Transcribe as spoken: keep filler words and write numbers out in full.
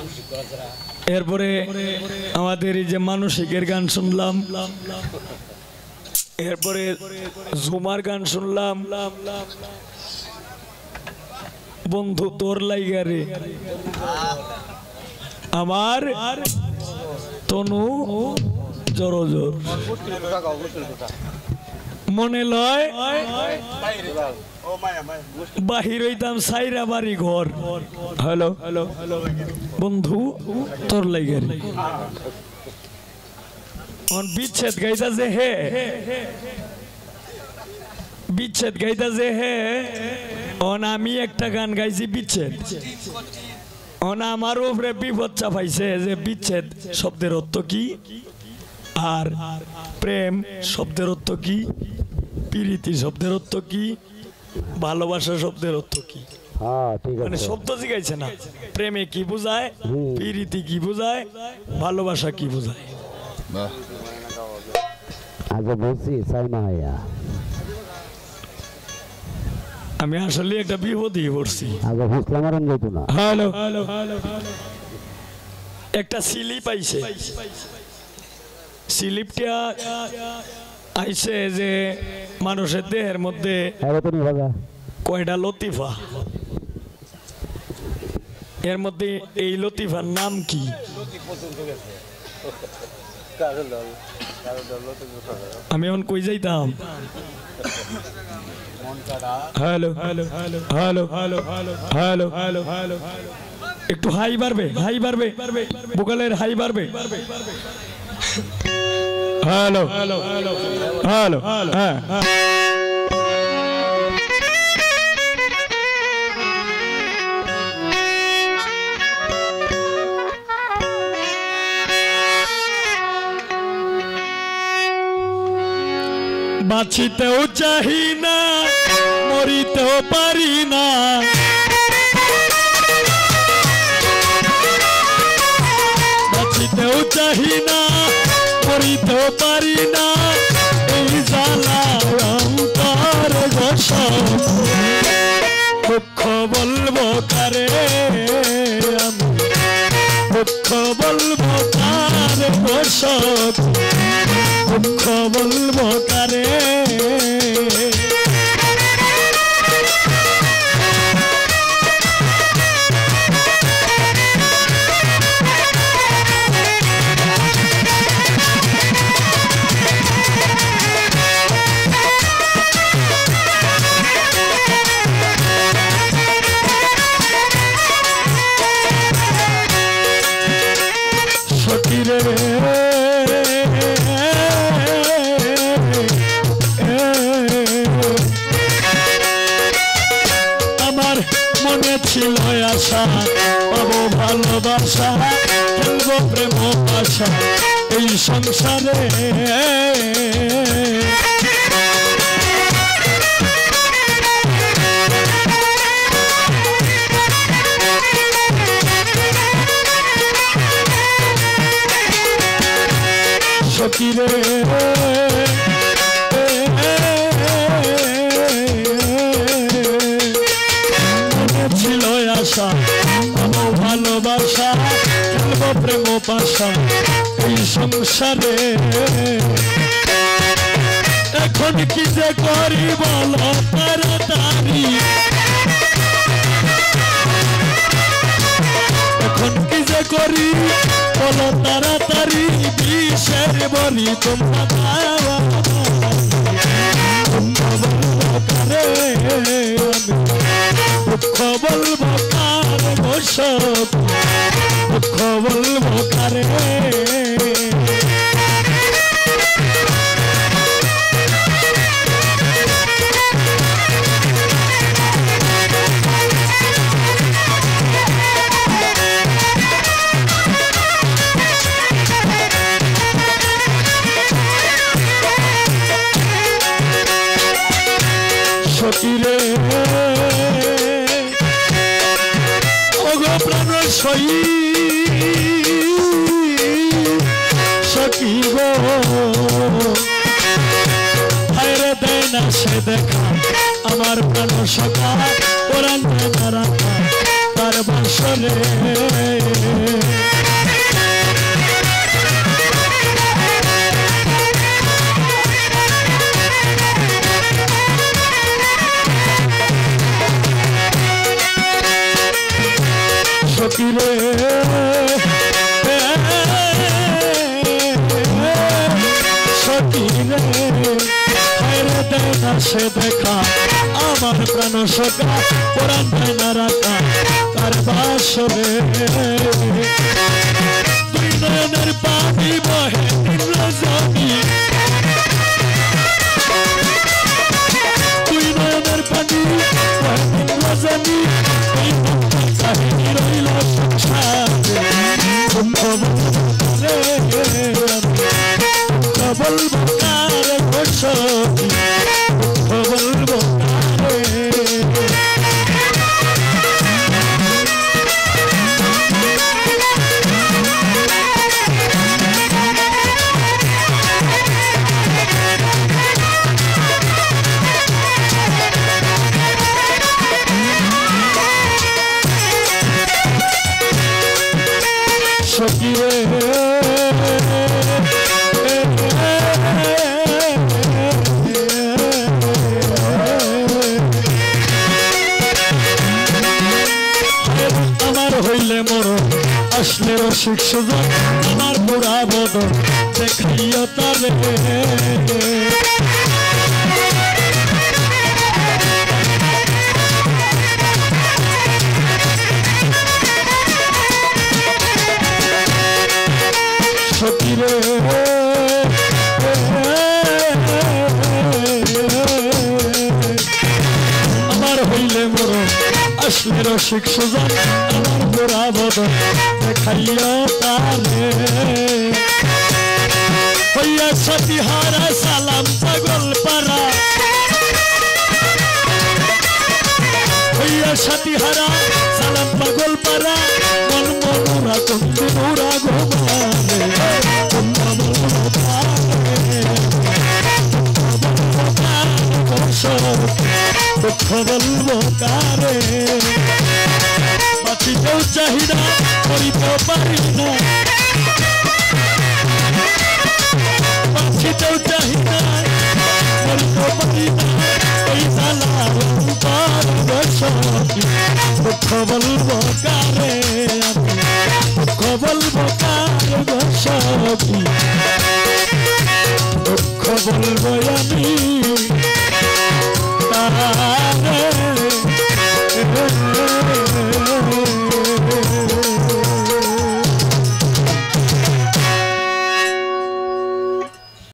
এরপরে আমাদের এই যে মানসিকের গান শুনলাম, এরপরে ঝুমার গান শুনলাম, বন্ধু তোর লাইগারে আমার তনু জোর জোর মনে লয় বাহির হইতাম সাইরা বাড়ি ঘর। হ্যালো বন্ধু তোর লাইগারে বিচ্ছেদ গাইতাছে হে, বিচ্ছেদ গাইতাছে হে। অন আমি একটা গান গাইছি বিচ্ছেদ, অন আমার উপরে বিপদ চাপাইছে যে বিচ্ছেদ শব্দের অর্থ কি আর প্রেম শব্দের অর্থ কি, প্রীতি শব্দের অর্থ কি, ভালোবাসা শব্দের অর্থ কি। মানে শব্দ জিগাইছে না, প্রেমে কি বোঝায়, প্রীতি কি বোঝায়, ভালোবাসা কি বোঝায়। আগে বলছি সাইমা হাইয়া আমি আসলে একটা বিপদে পড়ছি। আগে বুঝলাম আর যেত না। হ্যালো একটা স্লিপ আইছে, স্লিপটা আইছে যে মানুষের দেহের মধ্যে কয়টা লতিফা, এর মধ্যে এই লতিফার নাম কি? আমি এখন কই যাইতাম? Hello hello hello hello hello hello hello hello একটু হাই বাড়বে, হাই বাড়বে, ভোকালের হাই বাড়বে। হ্যালো হ্যালো হ্যালো হ্যাঁ বাঁচিতেও চাহি না, মরিতেও পারি না, বাঁচিতেও চাহি না, মরিতেও পারি না, এই জ্বালা অন্তর বসব দুঃখ বলবো কারে আমি, দুঃখ বলবো কারে বসব দুঃখ বলবো কারে। সকিরে মনে ছিল আশা পাবো ভালোবাসা, খেলবো প্রেম আশা এই সংসারে, সকিরে ছিল আশা পাবো ভালোবাসা, খেলবো প্রেম পাশা এই সংসারে। এখন কি যে করি বলো তাড়াতাড়ি, এখন কি যে করি বলো তাড়াতাড়ি, বিষের বলি তোমরা দাওয়া কারে আমি, দুঃখ বলবো কার বসব দুঃখ বলবো কারে। সকিরে ওগো প্রাণ সই সকি গো, হায়রে দেয় না সে দেখা আমার প্রাণ সখা, ওরা না রাখা তার বাসরে সকিরে সকিরে হায়রে দেয় না সে দেখা আমার প্রাণ সকা পুরান দেয় না রাখা তার বাসরে দুই নয়নের পানি বহে দিন রজনী দুই নয়নের পানি বহে দিন রজনী কাহিনী রইল সংসারে বলবো কারে ঘোষণী বলবো কারে সকিরে আমার হইলে মরণ আসলে রসিক সুজন আমার পুরা বদন দেখাইয়া তারে সকিরে আমার হইলে মরণ আসলে রসিক সুজন আমার পুরা বদন দেখাইয়া তারে হইয়া সতিহারা সালাম পাগল পারা হইয়া সতিহারা সালাম পাগল পারা মন মনুরা কুন্দি নুরা গোমারে দুঃখ বলবো কারে বাঁচিতেও চাহিদা করিতেও পারি না বাঁচিতেও চাহিদা করিতেও পারি না এই জ্বালা দুঃখ বলবো কারে দুঃখ বলবো কারে বসী দুঃখ বলবো আমি